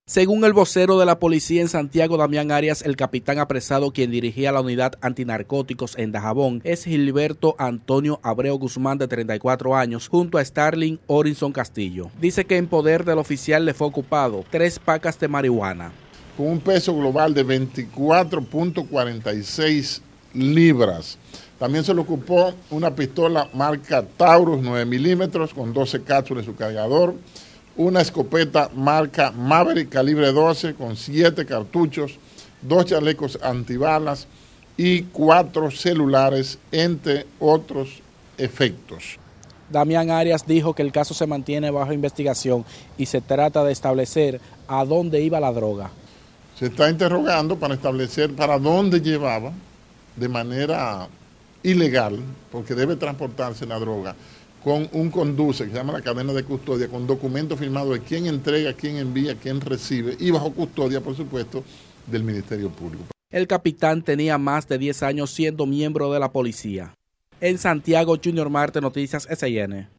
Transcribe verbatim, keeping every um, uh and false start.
Según el vocero de la policía en Santiago, Damián Arias, el capitán apresado quien dirigía la unidad antinarcóticos en Dajabón es Gilberto Antonio Abreu Guzmán, de treinta y cuatro años, junto a Starling Orinson Castillo. Dice que en poder del oficial le fue ocupado tres pacas de marihuana. Con un peso global de veinticuatro punto cuarenta y seis libras. También se le ocupó una pistola marca Taurus nueve milímetros con doce cápsulas en su cargador, una escopeta marca Maverick calibre doce con siete cartuchos, dos chalecos antibalas y cuatro celulares, entre otros efectos. Damián Arias dijo que el caso se mantiene bajo investigación y se trata de establecer a dónde iba la droga. Se está interrogando para establecer para dónde llevaba de manera ilegal, porque debe transportarse la droga, con un conduce que se llama la cadena de custodia, con documentos firmados de quién entrega, quién envía, quién recibe, y bajo custodia, por supuesto, del Ministerio Público. El capitán tenía más de diez años siendo miembro de la policía. En Santiago, Junior Marte, Noticias S I N.